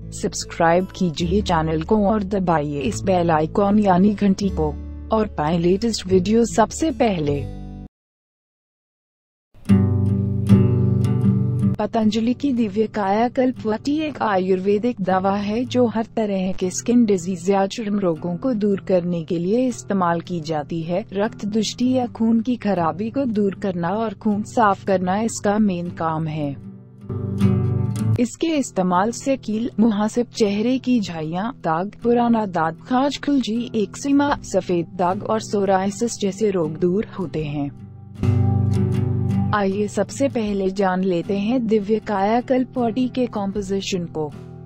Subscribe कीजिए channel को और दबाइए इस बेल आइकॉन यानी घंटी को, और पाएं लेटेस्ट वीडियो सबसे पहले। पतंजलि की दिव्य कायाकल्प वटी एक आयुर्वेदिक दवा है जो हर तरह के स्किन डिजीज या चर्म रोगों को दूर करने के लिए इस्तेमाल की जाती है। रक्त दुष्टि या खून की खराबी को दूर करना और खून साफ करना इसका मेन काम है। इसके इस्तेमाल से कील, मुहासे, चेहरे की झाइयाँ, दाग, पुराना दांत, खाज, खुजली, एक्जिमा, सफेद दाग और सोराइसिस जैसे रोग दूर होते हैं। आइए सबसे पहले जान लेते हैं दिव्य कायाकल्प वटी के कॉम्पोजिशन को।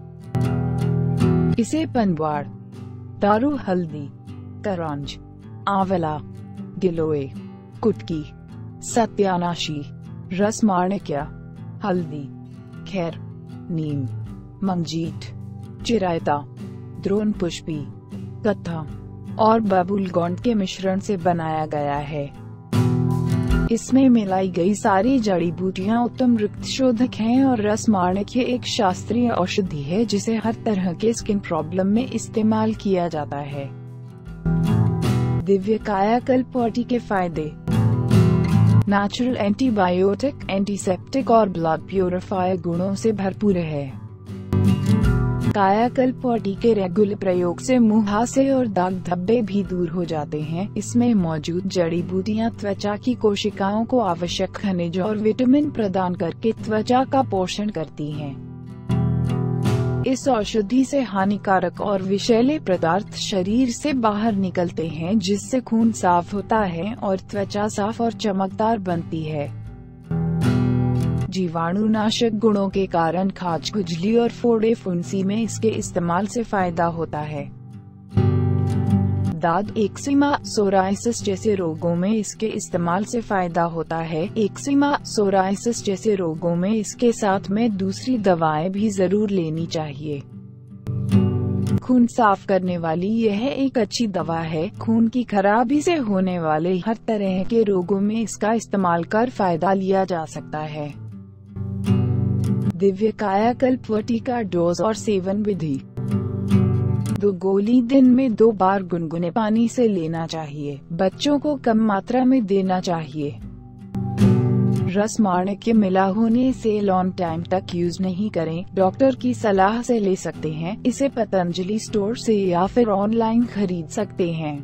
इसे पनवाड़, दारू, हल्दी, करंज, आंवला, गिलोय, कुटकी, सत्यानाशी, रसमाणिक्य, हल्दी, खैर, नीम, मंजीत, चिरायता, द्रोण पुष्पी, कत्था और बबूल गोंड के मिश्रण से बनाया गया है। इसमें मिलाई गई सारी जड़ी बूटियां उत्तम रक्तशोधक हैं और रसमाणिक्य एक शास्त्रीय औषधि है जिसे हर तरह के स्किन प्रॉब्लम में इस्तेमाल किया जाता है। दिव्य कायाकल्प वटी के फायदे: नेचुरल एंटीबायोटिक, एंटीसेप्टिक और ब्लड प्यूरिफायर गुणों से भरपूर है। कायाकल्प वटी के रेगुलर प्रयोग से मुहासे और दाग धब्बे भी दूर हो जाते हैं। इसमें मौजूद जड़ी बूटियां त्वचा की कोशिकाओं को आवश्यक खनिज और विटामिन प्रदान करके त्वचा का पोषण करती हैं। इस औषधि से हानिकारक और विषैले पदार्थ शरीर से बाहर निकलते हैं जिससे खून साफ होता है और त्वचा साफ और चमकदार बनती है। जीवाणुनाशक गुणों के कारण खाज, खुजली और फोड़े फुंसी में इसके इस्तेमाल से फायदा होता है। दाद, एक्जिमा, सोराइसिस जैसे रोगों में इसके इस्तेमाल से फायदा होता है। एक्जिमा, सोराइसिस जैसे रोगों में इसके साथ में दूसरी दवाएं भी जरूर लेनी चाहिए। खून साफ करने वाली यह एक अच्छी दवा है। खून की खराबी से होने वाले हर तरह के रोगों में इसका इस्तेमाल कर फायदा लिया जा सकता है। दिव्य कायाकल्प वटी का डोज और सेवन विधि: 2 गोली दिन में 2 बार गुनगुने पानी से लेना चाहिए। बच्चों को कम मात्रा में देना चाहिए। रसमाणिक्य मिला होने से लॉन्ग टाइम तक यूज नहीं करें। डॉक्टर की सलाह से ले सकते हैं। इसे पतंजलि स्टोर से या फिर ऑनलाइन खरीद सकते हैं।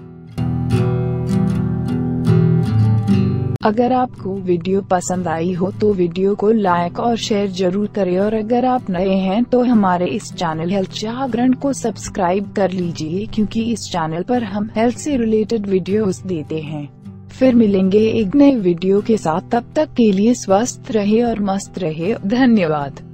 अगर आपको वीडियो पसंद आई हो तो वीडियो को लाइक और शेयर जरूर करें, और अगर आप नए हैं तो हमारे इस चैनल हेल्थ जागरण को सब्सक्राइब कर लीजिए, क्योंकि इस चैनल पर हम हेल्थ से रिलेटेड वीडियोस देते हैं। फिर मिलेंगे एक नए वीडियो के साथ, तब तक के लिए स्वस्थ रहे और मस्त रहे। धन्यवाद।